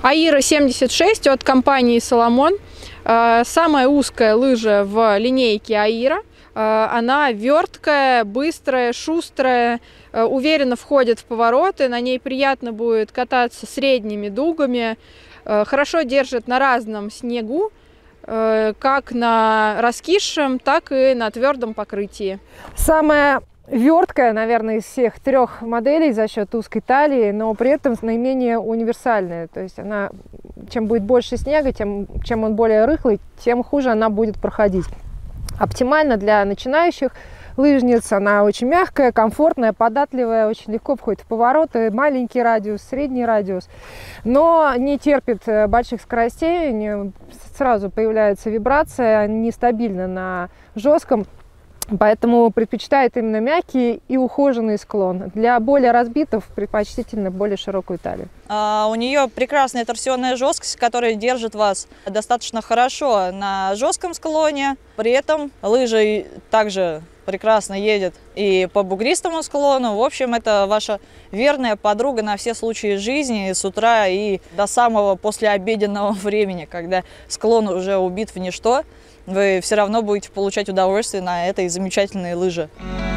Аира 76 от компании Salomon. Самая узкая лыжа в линейке Аира. Она верткая, быстрая, шустрая, уверенно входит в повороты. На ней приятно будет кататься средними дугами. Хорошо держит на разном снегу, как на раскисшем, так и на твердом покрытии. Самая верткая, наверное, из всех трех моделей за счет узкой талии, но при этом наименее универсальная. То есть она, чем будет больше снега, чем он более рыхлый, тем хуже она будет проходить. Оптимально для начинающих лыжниц. Она очень мягкая, комфортная, податливая, очень легко входит в повороты, маленький радиус, средний радиус, но не терпит больших скоростей, сразу появляется вибрация, нестабильно на жестком. Поэтому предпочитает именно мягкий и ухоженный склон. Для более разбитых предпочтительно более широкую талию. У нее прекрасная торсионная жесткость, которая держит вас достаточно хорошо на жестком склоне. При этом лыжа также прекрасно едет и по бугристому склону. В общем, это ваша верная подруга на все случаи жизни, с утра и до самого послеобеденного времени, когда склон уже убит в ничто. Вы все равно будете получать удовольствие на этой замечательной лыже.